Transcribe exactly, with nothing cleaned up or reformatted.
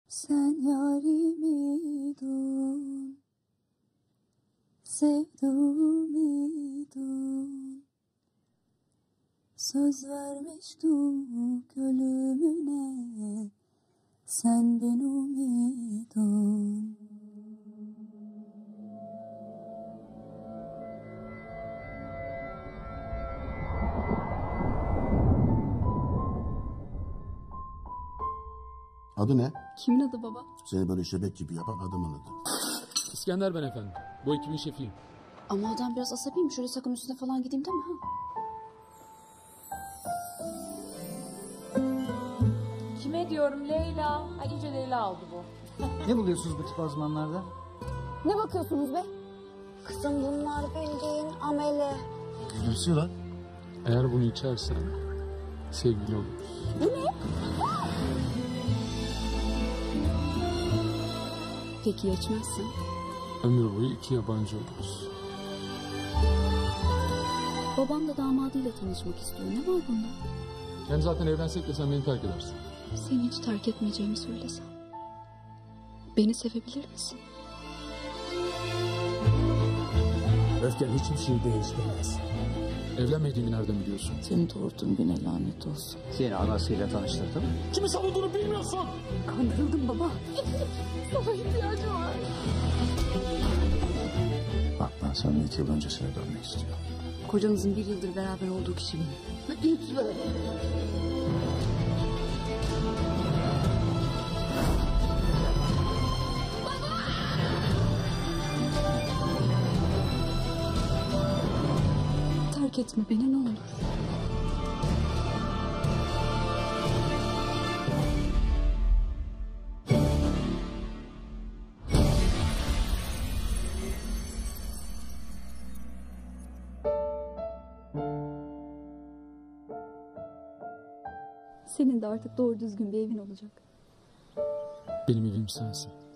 Sen yarimiydin, sevduğumiydin. Söz vermiştik ölümüne, sen benimydin. Adı ne? Kimin adı baba? Seni böyle şebek gibi yapan adamın adı. İskender ben efendim. Bu ekibin şefiyim. Ama adam biraz asabiyim. Şöyle sakın üstüne falan gideyim deme ha. Kime diyorum Leyla? Ay iyice Leyla oldu bu. Ne buluyorsunuz bu tip azmanlarda? Ne bakıyorsunuz be? Kızım bunlar bildiğin amele. Gülümsü lan. Eğer bunu içersen sevgili oluruz. Peki ya içmezsen? Ömür boyu iki yabancı oluruz. Babam da damadıyla tanışmak istiyor. Ne var bunda? Hem zaten evlensek de sen beni terk edersin. Seni hiç terk etmeyeceğimi söylesem. Beni sevebilir misin? Öfken hiçbir şey değiştirmez. Evlenmediğimi nereden biliyorsun? Seni doğurduğum güne lanet olsun. Seni anasıyla tanıştırdım. Kimi savunduğunu bilmiyorsun. Kandırıldım baba. Sana ihtiyacım var. Bak ben sana iki yıl öncesine dönmek istiyorum. Kocanızın bir yıldır beraber olduğu kişi benim. Lütfen. Terk etme beni ne olur. Senin de artık doğru düzgün bir evin olacak. Benim evim sensin.